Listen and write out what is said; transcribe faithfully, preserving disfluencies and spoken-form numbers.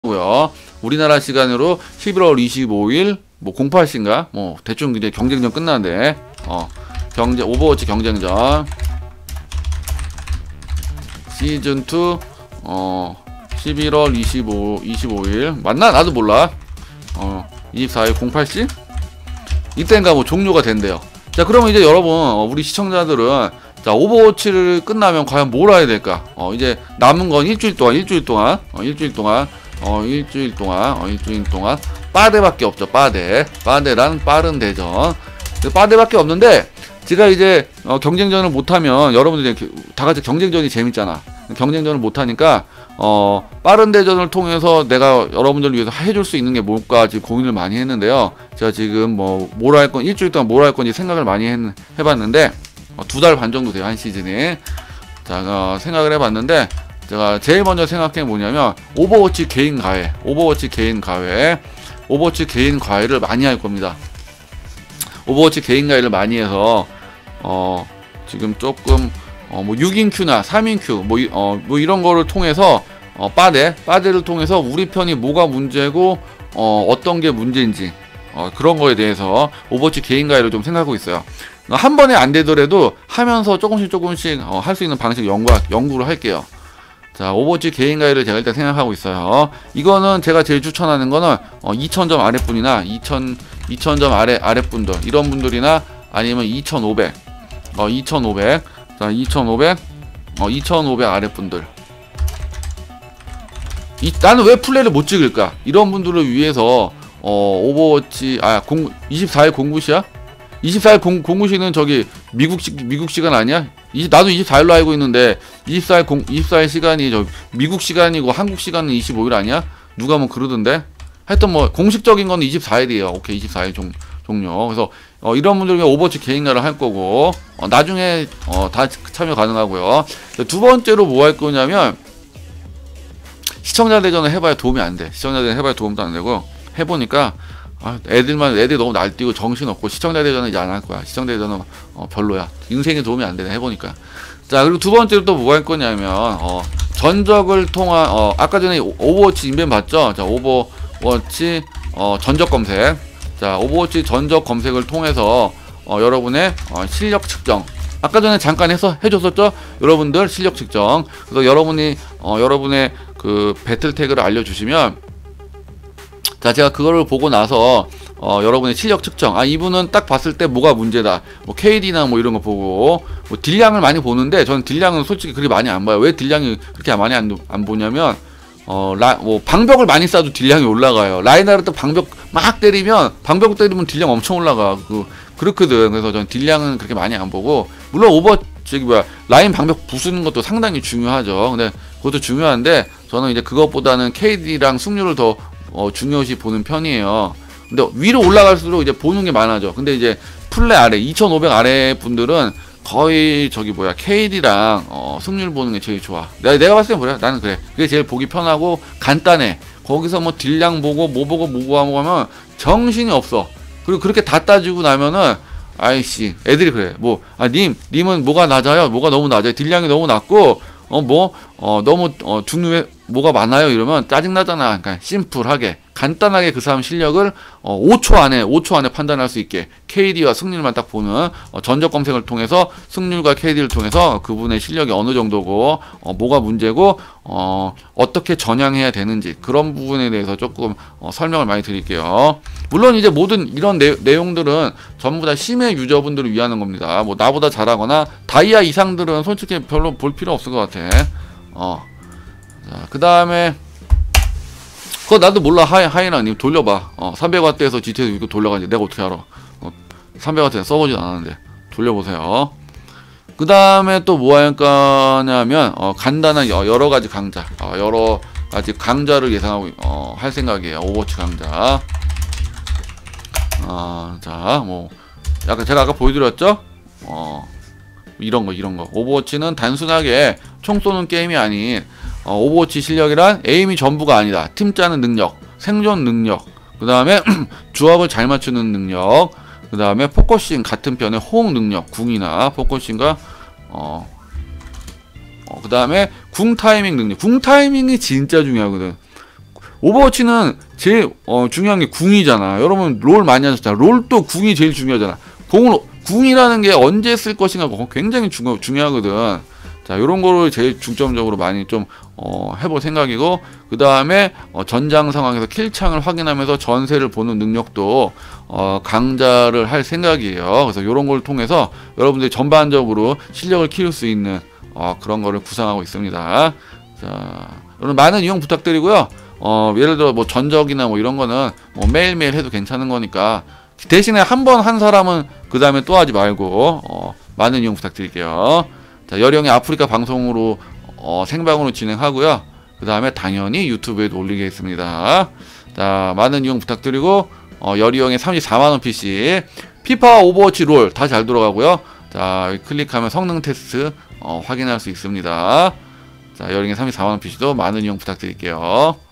고요. 우리나라 시간으로 십일월 이십오일 뭐 공팔 시인가 뭐 대충 이제 경쟁전 끝나는데 어 경쟁 오버워치 경쟁전 시즌 투 어 십일월 이십오 이십오일 맞나? 나도 몰라. 어 이십사일 공팔 시 이때인가 뭐 종료가 된대요. 자, 그러면 이제 여러분 어, 우리 시청자들은 자, 오버워치를 끝나면 과연 뭘 해야 될까? 어 이제 남은 건 일주일 동안 일주일 동안 어 일주일 동안 어 일주일 동안 어 일주일 동안 빠데밖에 없죠. 빠데 빠데란 빠른 대전 빠데밖에 없는데 제가 이제 어 경쟁전을 못하면 여러분들 이제 다같이 경쟁전이 재밌잖아. 경쟁전을 못하니까 어 빠른 대전을 통해서 내가 여러분들을 위해서 해줄 수 있는 게 뭘까 지금 고민을 많이 했는데요. 제가 지금 뭐 뭘 할 건 일주일 동안 뭘 할 건지 생각을 많이 했, 해봤는데 어, 두 달 반 정도 돼요, 한 시즌이. 자 어, 생각을 해봤는데 제가 제일 먼저 생각해 뭐냐면 오버워치 개인 과외 오버워치 개인 과외 오버워치 개인 과외를 많이 할 겁니다. 오버워치 개인 과외를 많이 해서 어 지금 조금 어 뭐 육 인 큐나 삼 인 큐 뭐 어 뭐 이런 거를 통해서 어 빠데 빠데를 통해서 우리 편이 뭐가 문제고 어 어떤 게 문제인지 어 그런 거에 대해서 오버워치 개인 과외를 좀 생각하고 있어요. 한 번에 안 되더라도 하면서 조금씩 조금씩 어 할 수 있는 방식 연구 연구를 할게요. 자, 오버워치 개인 과외를 제가 일단 생각하고 있어요. 이거는 제가 제일 추천하는 거는 어 이천 점 아래분이나 이천 점 아래 아래분들 이런 분들이나 아니면 이천오백 어 이천오백 자 이천오백 어 이천오백 아래분들 이 나는 왜 플레이를 못 찍을까? 이런 분들을 위해서 어 오버워치 아 공 이십사일 공구시야? 이십사일 공, 공구시는 저기 미국 시 미국 시간 아니야? 이, 나도 이십사일로 알고 있는데 이십사일 공 이십사일 시간이 저 미국 시간이고 한국 시간은 이십오일 아니야? 누가 뭐 그러던데? 하여튼 뭐 공식적인 건 이십사일이에요. 오케이, 이십사일 종 종료. 그래서 어, 이런 분들 위해 오버워치 개인가를 할 거고 어, 나중에 어, 다 참여 가능하고요. 두 번째로 뭐 할 거냐면 시청자 대전을 해봐야 도움이 안 돼. 시청자 대전 해봐야 도움도 안 되고 해보니까 아, 애들만 애들이 너무 날뛰고 정신없고 시청자 대전은 이제 안 할 거야. 시청자 대전은 어, 별로야. 인생에 도움이 안 되네. 해보니까. 자, 그리고 두 번째로 또 뭐 할 거냐면 어, 전적을 통한 어, 아까 전에 오버워치 인벤 봤죠? 자, 오버워치 어, 전적 검색. 자, 오버워치 전적 검색을 통해서 어, 여러분의 어, 실력 측정. 아까 전에 잠깐 해서 해줬었죠? 여러분들 실력 측정. 그래서 여러분이 어, 여러분의 그 배틀 태그를 알려주시면. 자, 제가 그거를 보고 나서 어, 여러분의 실력 측정. 아, 이분은 딱 봤을 때 뭐가 문제다. 뭐 케이디나 뭐 이런 거 보고 뭐 딜량을 많이 보는데 저는 딜량은 솔직히 그렇게 많이 안 봐요. 왜 딜량이 그렇게 많이 안, 안 보냐면 어, 라, 뭐 방벽을 많이 쏴도 딜량이 올라가요. 라인하르트 방벽 막 때리면 방벽 때리면 딜량 엄청 올라가. 그 그렇거든. 그래서 저는 딜량은 그렇게 많이 안 보고 물론 오버 저기 뭐야 라인 방벽 부수는 것도 상당히 중요하죠. 근데 그것도 중요한데 저는 이제 그것보다는 케이디랑 승률을 더 어, 중요시 보는 편이에요. 근데 위로 올라갈수록 이제 보는 게 많아져. 근데 이제 플레 아래 이천오백 아래 분들은 거의 저기 뭐야 케이디랑 어, 승률 보는 게 제일 좋아. 내가, 내가 봤을 때 뭐야? 나는 그래. 그게 제일 보기 편하고 간단해. 거기서 뭐 딜량 보고 뭐 보고 뭐고 하면 정신이 없어. 그리고 그렇게 다 따지고 나면은 아이씨 애들이 그래. 뭐 아 님 님은 뭐가 낮아요? 뭐가 너무 낮아요? 딜량이 너무 낮고 어 뭐 어 너무 어 중요해 뭐가 많아요 이러면 짜증나잖아. 그러니까 심플하게 간단하게 그 사람 실력을 어 오 초 안에 오 초 안에 판단할 수 있게 케이디와 승률만 딱 보는 어 전적 검색을 통해서 승률과 케이디를 통해서 그분의 실력이 어느 정도고 어 뭐가 문제고 어 어떻게 전향해야 되는지 그런 부분에 대해서 조금 어 설명을 많이 드릴게요. 물론 이제 모든 이런 내, 내용들은 전부 다 심해 유저분들을 위하는 겁니다. 뭐 나보다 잘하거나 다이아 이상들은 솔직히 별로 볼 필요 없을 것 같아. 어. 자, 그 다음에 그거 나도 몰라. 하이, 하이나님 돌려봐. 어, 삼백 와트에서 지티에서 이거 돌려가지 내가 어떻게 알아. 어, 삼백 와트에 써보진 않았는데 돌려보세요. 그 다음에 또 뭐 할 거냐면 어, 간단한 여러가지 강좌 어, 여러가지 강좌를 예상하고 어, 할 생각이에요. 오버워치 강좌. 어, 자, 뭐 약간 제가 아까 보여드렸죠? 어, 이런거 이런거 오버워치는 단순하게 총 쏘는 게임이 아닌 어, 오버워치 실력이란 에임이 전부가 아니다. 팀 짜는 능력, 생존 능력, 그 다음에 조합을 잘 맞추는 능력, 그 다음에 포커싱 같은 편의 호응 능력, 궁이나 포커싱과 어, 어, 그 다음에 궁 타이밍 능력. 궁 타이밍이 진짜 중요하거든. 오버워치는 제일 어, 중요한 게 궁이잖아. 여러분 롤 많이 하셨잖아. 롤도 궁이 제일 중요하잖아. 궁을 궁이라는 게 언제 쓸 것인가 굉장히 중요, 중요하거든. 자, 요런 거를 제일 중점적으로 많이 좀 어, 해볼 생각이고, 그 다음에 어, 전장 상황에서 킬창을 확인하면서 전세를 보는 능력도 어, 강자를 할 생각이에요. 그래서 요런 걸 통해서 여러분들이 전반적으로 실력을 키울 수 있는 어, 그런 거를 구상하고 있습니다. 자, 여러분 많은 이용 부탁드리고요. 어, 예를 들어 뭐 전적이나 뭐 이런 거는 뭐 매일매일 해도 괜찮은 거니까 대신에 한 번 한 사람은 그 다음에 또 하지 말고 어, 많은 이용 부탁드릴게요. 자, 여령의 아프리카 방송으로 어, 생방으로 진행하고요. 그 다음에 당연히 유튜브에도 올리겠습니다. 자, 많은 이용 부탁드리고 어, 여리형의 삼십사만 원 피씨 피파 오버워치 롤 다 잘 돌아가고요. 자, 클릭하면 성능 테스트 어, 확인할 수 있습니다. 자, 여령의 삼십사만 원 피씨도 많은 이용 부탁드릴게요.